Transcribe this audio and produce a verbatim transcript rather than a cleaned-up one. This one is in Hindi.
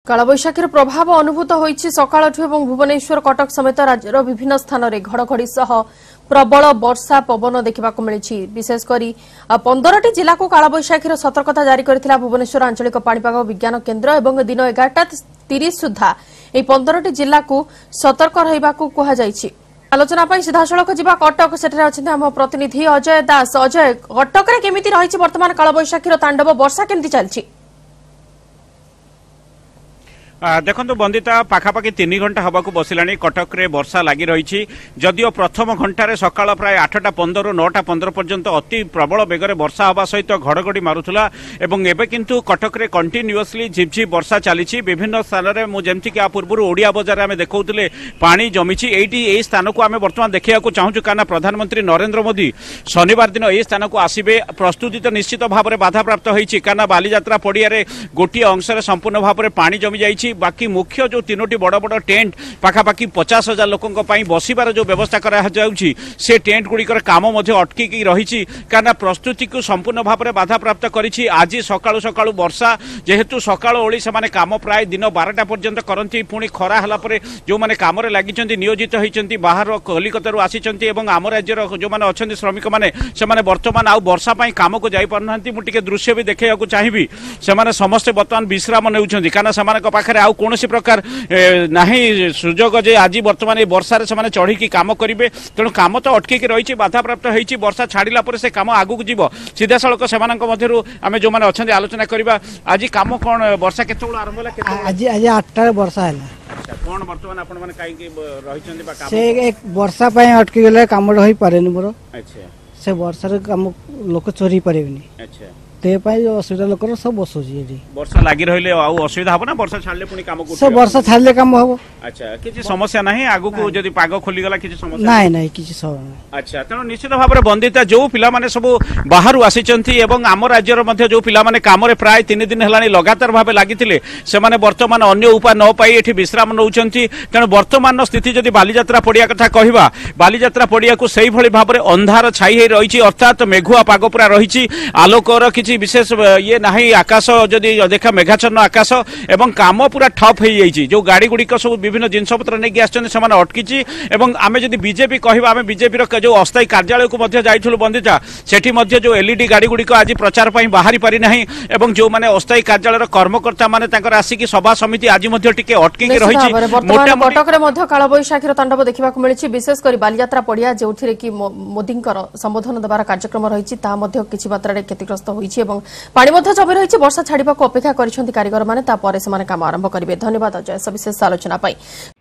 कालबैशाखीर प्रभाव अनुभूत होइछि सकाळठु एवं भुवनेश्वर कटक समेत राज्यर विभिन्न स्थान में घड़घड़ी सह प्रबल वर्षा पवन देखा मिली। विशेषकर पंद्रह टी जिला को कालबैशाखीर सतर्कता जारी करथिला भुवनेश्वर आंचलिक पाणीपाग विज्ञान केन्द्र एवं दिन एगारटा तीस सुधा यह पंद्रह टी जिला को सतर्क रहिबाकू कहा जायछि। आलोचना सीधासख जा कटक सेठारे अछन्ति आम प्रतिनिधि अजय दास। अजय, कटक रे केमिति रहिछि वर्तमान कालबैशाखीर तांडव, वर्षा केमिति चलछि? देखो बंदिता पाखापाखि तीन घंटा हवा को बसला कटक रे वर्षा लगी रही। जदियो प्रथम घंटार सकाळ प्राय आठटा पंदर नौटा पंदर पर्यंत अति प्रबल बेगर वर्षा हवा सहित घड़घड़ी मारुला एवं एबे किंतु कटक रे कंटिन्यूअसली झिपझिप वर्षा चली। विभिन्न स्थान में मुझे कि पूर्व ओडिया बजार में देखौले पानी जमीची एटी ए स्थान को आम बर्तमान देखा चाहूँ कारण प्रधानमंत्री नरेंद्र मोदी शनिवार दिन ए स्थान को आसबे। प्रस्तुति तो निश्चित भाव में बाधाप्राप्त होती कारण बालीजात्रा पड़िया गोटे अंश संपूर्ण भाव में पानी जमी जाइए। बाकी मुख्य जो तीनोटी बड़ बड़ टेंट पाखापाखि पचास हजार लोकों बसिबार जो व्यवस्था करा जाउछि से टेंट गुड़िकर काम अटकी रही कारण प्रस्तुति को संपूर्ण भाव में बाधाप्राप्त करिछि। आज सकाळु सकाळु वर्षा जेहेतु सकाळ ओली से काम प्राय दिन बारटा पर्यंत करती पुणी खरा हला परे जो माने काम रे लागिचंती नियोजित होइचंती बाहर कलिकता आसीचंती एवं आम राज्यर जो माने अछंती श्रमिक माने से माने वर्तमान आ वर्षा पई काम को जाई पारनांती। मु टिके दृश्य भी देखैयाकू चाहिबी से माने समस्त वर्तमान विश्राम नेउचंती कारण सेमानक पाखरे आउ कोनोसी प्रकार नाही सुजोग जे आज वर्तमान ए वर्षा से चढ़ी की काम करेंगे। तेणु काम तो अटकी रही बाधाप्राप्त होती वर्षा छाड़ा पर से काम आगू जीव सीधा सड़क से आम जो मैंने अच्छा आलोचना करवा। आज कम कौन वर्षा के आरंभ आज आज आठटा वर्षा है कौन बर्तमान आपण माने काई की रहिचंदी बा काम से एक वर्षा पय अटकी गेले काम होई पारेनी मोर। अच्छा से वर्षा रे काम लोक चोरी पारेनी। अच्छा ते पाई असुविधा लोक सब बसुजी एठी वर्षा लागि रहिले आ असुविधा हो ना वर्षा छाड़ले पुनी काम को से वर्षा छाड़ले काम हो। अच्छा किछि समस्या नाही आगु को जदी पाग खोली गला किछि समस्या नाही नाही किछि समस्या। अच्छा तेणु निश्चित भाव में बंदिता जो पिला माने सब बाहर आसीचंती एवं आम राज्यर मध्य जो पिला माने काम रे प्राय तीन दिन हेलानी लगातार भाव लागिथिले से माने वर्तमान अन्य उपाय न पाई एठी विश्राम नउचंती। तेणु वर्तमान स्थिति जदी बालीजात्रा पड़िया कथा कहिबा बालीजात्रा पड़िया को सेही भली भाव में अंधार छाई हे रहिछि अर्थात मेघुआ पाग पूरा रहिछि आलोकर किछि विशेष ये नहीं आकाश जदि देखा मेघाच्छन्न आकाश एवं काम पूरा ठप हो जाइए। जो गाड़ी गुड़िक सब विभिन्न जिनपतर नहीं आसने अटकी आम जब बीजेपी कहवा आम बीजेपी जो अस्थायी कार्यालय को जाइलु बंदिता सेठी जो एलईडी गाड़ी गुड़िक आज प्रचार बाहरी पारि नाही एवं जो माने अस्थायी कार्यालय कर्मकर्ता माने तांकर आसिकी सभा समिति आज टिके अटकी रही। कटक कालबैशाखीर तांडव देखा मिली विशेषकर बालीजात्रा पड़िया जो कि मोदी संबोधन देवार कार्यक्रम रही किसी मात्रा क्षतिग्रस्त होइछि एवं पानी मध्य जमी रही। वर्षा छाड़ा को अपेक्षा कर कारीगर मैंने काम आरंभ करेंगे। धन्यवाद अजय सविशेष आलोचना।